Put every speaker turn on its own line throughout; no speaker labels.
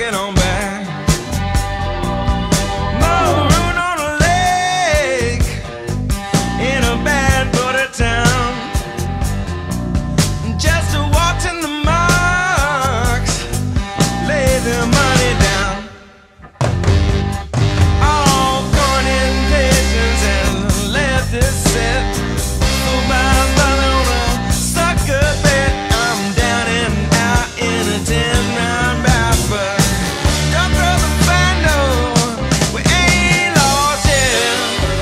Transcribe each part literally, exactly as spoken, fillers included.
get on back. Maroon on a lake in a bad border town, just watching the marks lay their money down. All gone in patience and left this set. Fooled by mother on a sucker bet. I'm down and out in a ten round bout, but don't throw the fan, no, we ain't lost yet.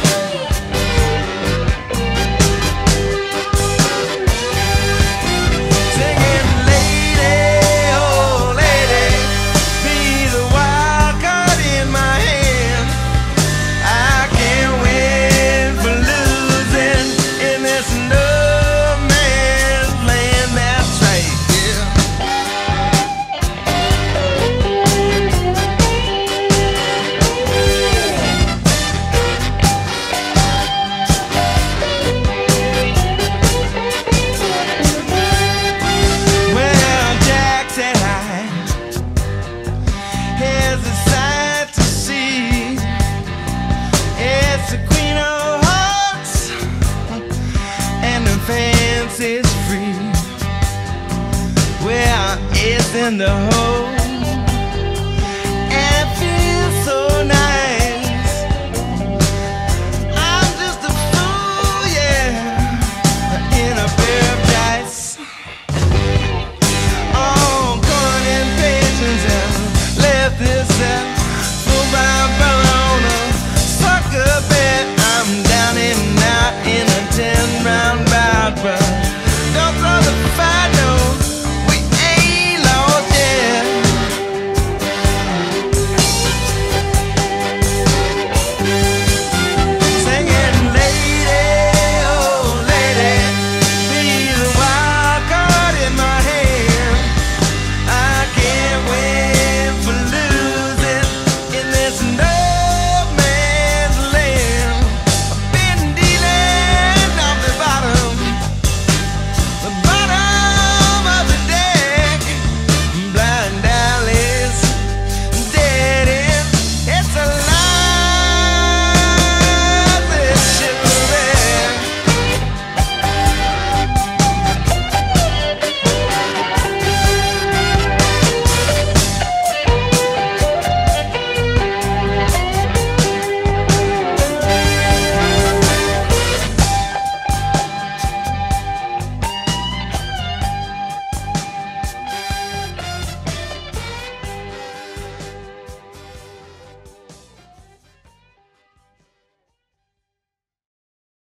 Singing lady, oh lady, be the wild card in my hand. I can't win for losing in this no man's land. That's right, yeah. Well, Jack said I, here's a sight to see. It's the Queen of Hearts and the fancy's free. Well, it's in the whole